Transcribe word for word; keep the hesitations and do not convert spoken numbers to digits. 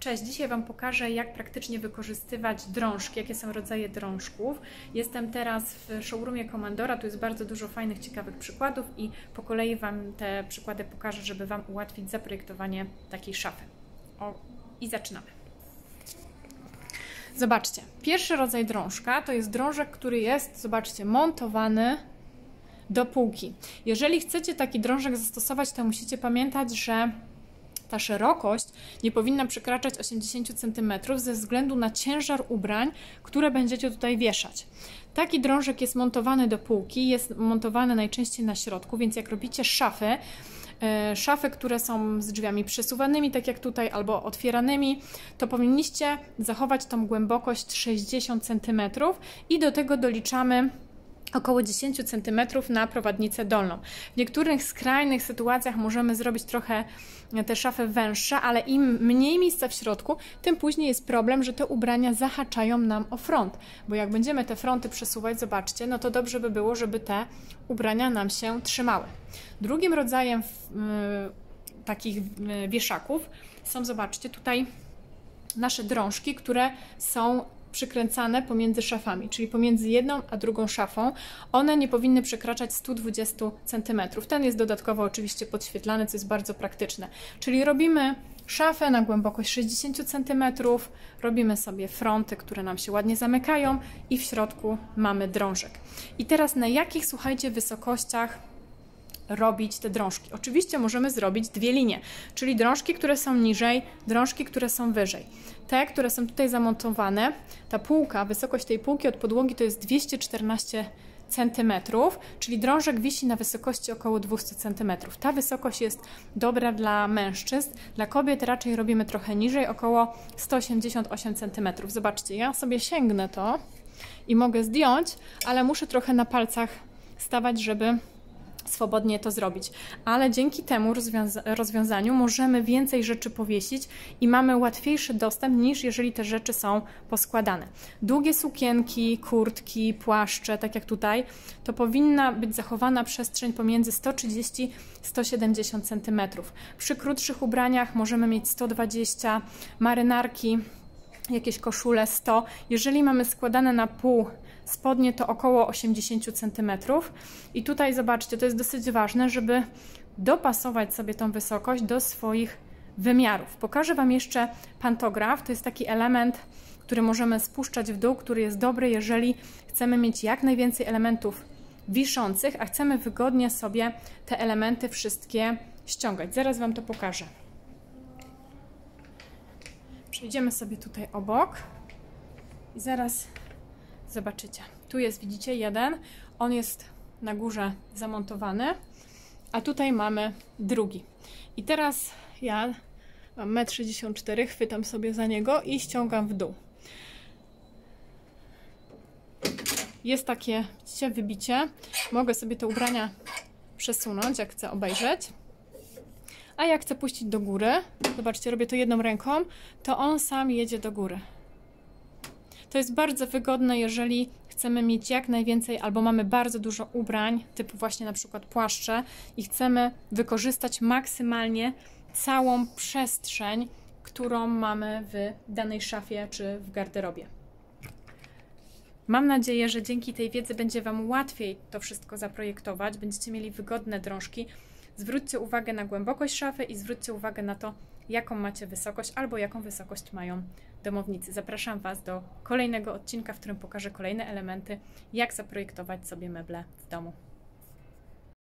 Cześć, dzisiaj Wam pokażę, jak praktycznie wykorzystywać drążki, jakie są rodzaje drążków. Jestem teraz w showroomie Komandora, tu jest bardzo dużo fajnych, ciekawych przykładów i po kolei Wam te przykłady pokażę, żeby Wam ułatwić zaprojektowanie takiej szafy. O, i zaczynamy. Zobaczcie, pierwszy rodzaj drążka to jest drążek, który jest, zobaczcie, montowany do półki. Jeżeli chcecie taki drążek zastosować, to musicie pamiętać, że ta szerokość nie powinna przekraczać osiemdziesięciu centymetrów ze względu na ciężar ubrań, które będziecie tutaj wieszać. Taki drążek jest montowany do półki, jest montowany najczęściej na środku, więc jak robicie szafy, szafy, które są z drzwiami przesuwanymi, tak jak tutaj, albo otwieranymi, to powinniście zachować tą głębokość sześćdziesiąt centymetrów i do tego doliczamy około dziesięć centymetrów na prowadnicę dolną. W niektórych skrajnych sytuacjach możemy zrobić trochę te szafy węższe, ale im mniej miejsca w środku, tym później jest problem, że te ubrania zahaczają nam o front, bo jak będziemy te fronty przesuwać, zobaczcie, no to dobrze by było, żeby te ubrania nam się trzymały. Drugim rodzajem yy, takich yy, wieszaków są, zobaczcie, tutaj nasze drążki, które są przykręcane pomiędzy szafami, czyli pomiędzy jedną a drugą szafą. One nie powinny przekraczać stu dwudziestu centymetrów. Ten jest dodatkowo oczywiście podświetlany, co jest bardzo praktyczne. Czyli robimy szafę na głębokość sześćdziesiąt centymetrów, robimy sobie fronty, które nam się ładnie zamykają i w środku mamy drążek. I teraz na jakich, słuchajcie, wysokościach robić te drążki? Oczywiście możemy zrobić dwie linie, czyli drążki, które są niżej, drążki, które są wyżej. Te, które są tutaj zamontowane, ta półka, wysokość tej półki od podłogi to jest dwieście czternaście centymetrów, czyli drążek wisi na wysokości około dwieście centymetrów. Ta wysokość jest dobra dla mężczyzn, dla kobiet raczej robimy trochę niżej, około sto osiemdziesiąt osiem centymetrów. Zobaczcie, ja sobie sięgnę to i mogę zdjąć, ale muszę trochę na palcach stawać, żeby swobodnie to zrobić, ale dzięki temu rozwiąza rozwiązaniu możemy więcej rzeczy powiesić i mamy łatwiejszy dostęp niż jeżeli te rzeczy są poskładane. Długie sukienki, kurtki, płaszcze, tak jak tutaj, to powinna być zachowana przestrzeń pomiędzy sto trzydzieści a sto siedemdziesiąt centymetrów. Przy krótszych ubraniach możemy mieć sto dwadzieścia, marynarki, jakieś koszule sto. Jeżeli mamy składane na pół spodnie, to około osiemdziesiąt centymetrów. I tutaj zobaczcie, to jest dosyć ważne, żeby dopasować sobie tą wysokość do swoich wymiarów. Pokażę Wam jeszcze pantograf. To jest taki element, który możemy spuszczać w dół, który jest dobry, jeżeli chcemy mieć jak najwięcej elementów wiszących, a chcemy wygodnie sobie te elementy wszystkie ściągać. Zaraz Wam to pokażę. Przejdziemy sobie tutaj obok i zaraz zobaczycie. Tu jest, widzicie, jeden. On jest na górze zamontowany, a tutaj mamy drugi. I teraz ja mam metr sześćdziesiąt cztery, chwytam sobie za niego i ściągam w dół. Jest takie, widzicie, wybicie. Mogę sobie te ubrania przesunąć, jak chcę obejrzeć. A jak chcę puścić do góry, zobaczcie, robię to jedną ręką, to on sam jedzie do góry. To jest bardzo wygodne, jeżeli chcemy mieć jak najwięcej, albo mamy bardzo dużo ubrań, typu właśnie na przykład płaszcze i chcemy wykorzystać maksymalnie całą przestrzeń, którą mamy w danej szafie czy w garderobie. Mam nadzieję, że dzięki tej wiedzy będzie Wam łatwiej to wszystko zaprojektować, będziecie mieli wygodne drążki. Zwróćcie uwagę na głębokość szafy i zwróćcie uwagę na to, jaką macie wysokość albo jaką wysokość mają domownicy. Zapraszam Was do kolejnego odcinka, w którym pokażę kolejne elementy, jak zaprojektować sobie meble w domu.